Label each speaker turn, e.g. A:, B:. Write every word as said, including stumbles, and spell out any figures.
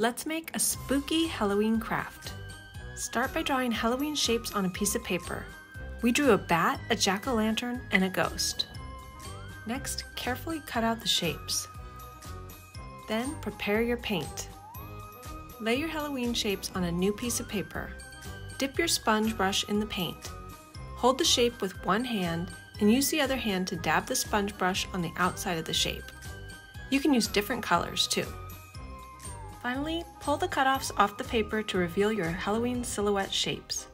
A: Let's make a spooky Halloween craft. Start by drawing Halloween shapes on a piece of paper. We drew a bat, a jack-o'-lantern, and a ghost. Next, carefully cut out the shapes. Then prepare your paint. Lay your Halloween shapes on a new piece of paper. Dip your sponge brush in the paint. Hold the shape with one hand and use the other hand to dab the sponge brush on the outside of the shape. You can use different colors too. Finally, pull the cutoffs off the paper to reveal your Halloween silhouette shapes.